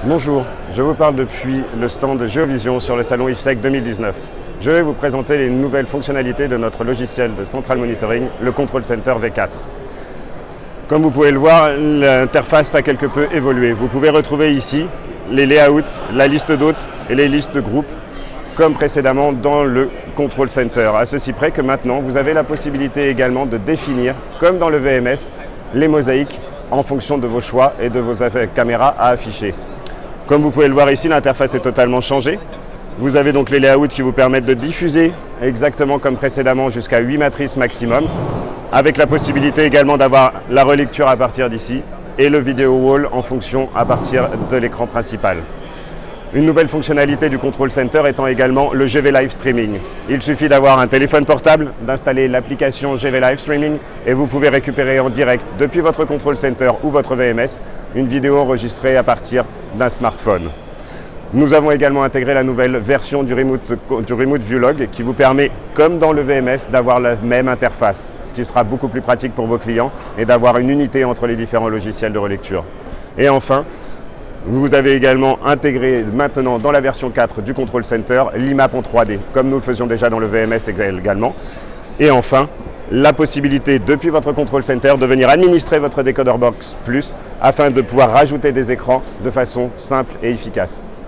Bonjour, je vous parle depuis le stand de Géovision sur le salon IFSEC 2019. Je vais vous présenter les nouvelles fonctionnalités de notre logiciel de Central Monitoring, le Control Center V4. Comme vous pouvez le voir, l'interface a quelque peu évolué. Vous pouvez retrouver ici les layouts, la liste d'hôtes et les listes de groupes, comme précédemment dans le Control Center. À ceci près que maintenant, vous avez la possibilité également de définir, comme dans le VMS, les mosaïques en fonction de vos choix et de vos caméras à afficher. Comme vous pouvez le voir ici, l'interface est totalement changée. Vous avez donc les layouts qui vous permettent de diffuser exactement comme précédemment jusqu'à 8 matrices maximum, avec la possibilité également d'avoir la relecture à partir d'ici et le vidéo wall en fonction à partir de l'écran principal. Une nouvelle fonctionnalité du Control Center étant également le GV Live Streaming. Il suffit d'avoir un téléphone portable, d'installer l'application GV Live Streaming et vous pouvez récupérer en direct depuis votre Control Center ou votre VMS une vidéo enregistrée à partir d'un smartphone. Nous avons également intégré la nouvelle version du Remote View Log qui vous permet, comme dans le VMS, d'avoir la même interface, ce qui sera beaucoup plus pratique pour vos clients et d'avoir une unité entre les différents logiciels de relecture. Et enfin, vous avez également intégré maintenant dans la version 4 du Control Center l'IMAP en 3D, comme nous le faisions déjà dans le VMS également. Et enfin, la possibilité depuis votre Control Center de venir administrer votre Decoder Box Plus afin de pouvoir rajouter des écrans de façon simple et efficace.